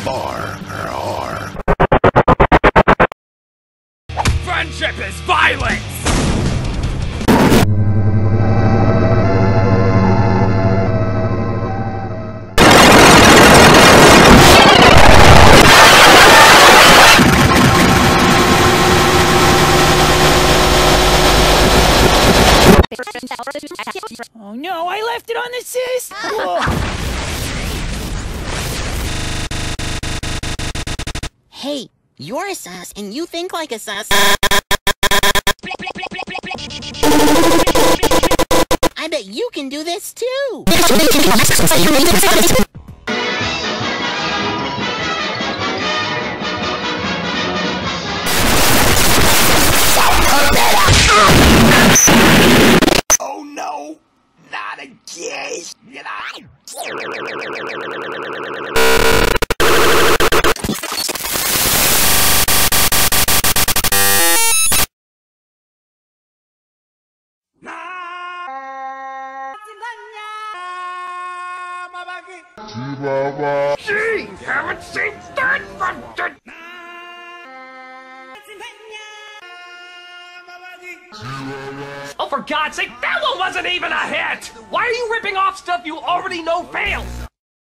Friendship is violence! Oh no, I left it on the sis! Hey, you're a sus and you think like a sus. I bet you can do this too! Oh no! Not again! Gee, haven't seen that from the... Oh, for God's sake, that one wasn't even a hit! Why are you ripping off stuff you already know fails?